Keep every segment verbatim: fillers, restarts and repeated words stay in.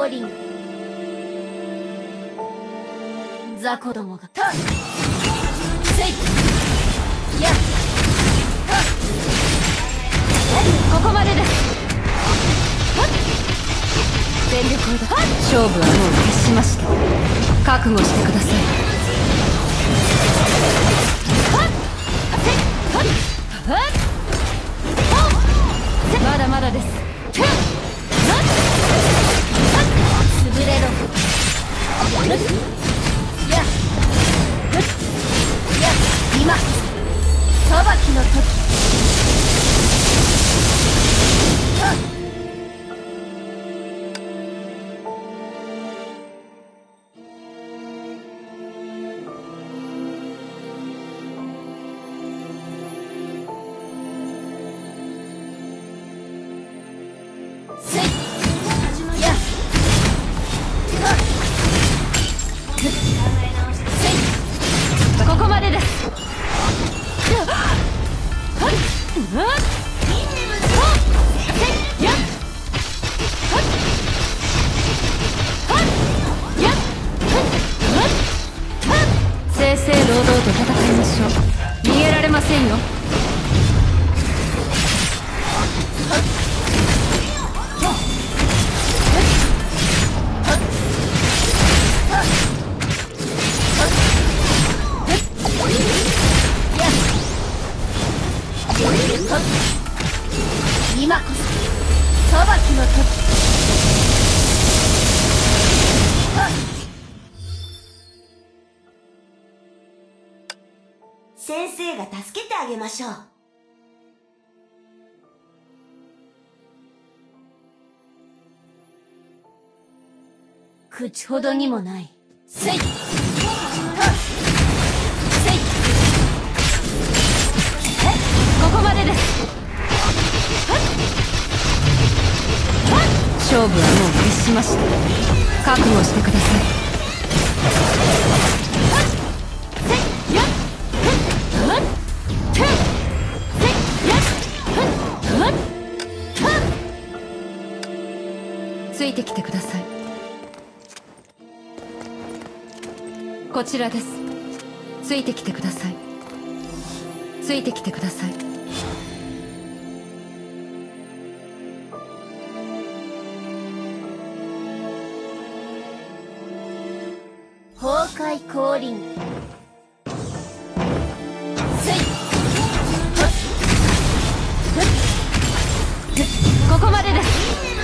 降臨。雑魚どもがたっせいやっここまでです。全力を出勝負はもう決しました。覚悟してください。まだまだです。潰れろ。やや今裁きの時。ここまでです。正々堂々と戦いましょう。逃げられませんよ。今こそ裁きの時。 先生が助けてあげましょう。 口ほどにもない。せいせいここまでです。勝負はもう決しました。覚悟してください。ついてきてください。こちらです。ついてきてください。ついてきてください。崩壊降臨。せいここまでです。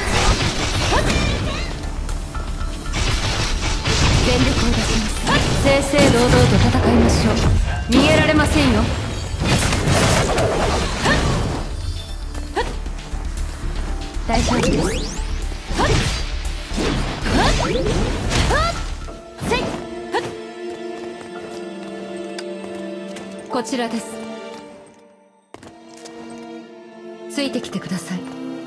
全力を出します。正々堂々と戦いましょう。逃げられませんよ。大丈夫です。こちらです。ついてきてください。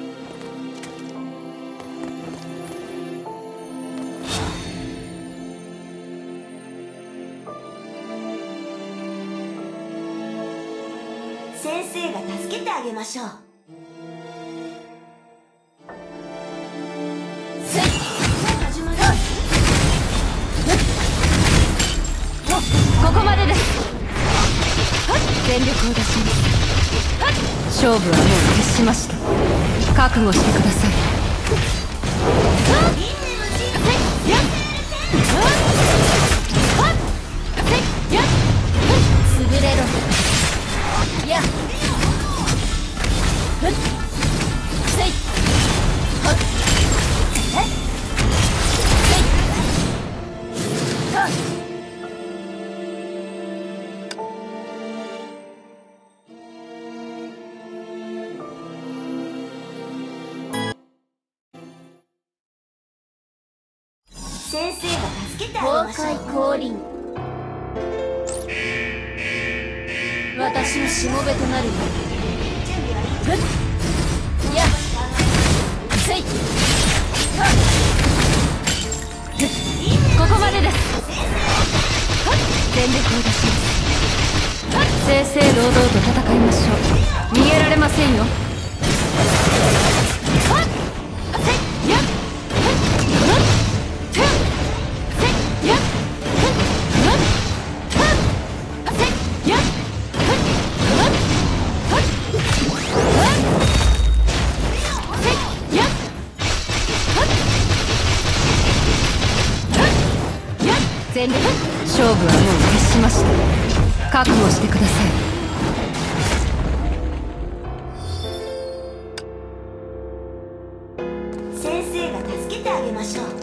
先生が助けてあげましょう。 ここまでです。全力を出します。勝負はもう決しました。覚悟してください。潰れろ。やっせいはっえっせいはっ先生が助けてあげましょう。 崩壊降臨。私のしもべとなるよ。ふっやっせいはっここまでです。全力を出します。正々堂々と戦いましょう。逃げられませんよ。はっせいやっ全力勝負はもう決しました。覚悟してください。 先生が助けてあげましょう。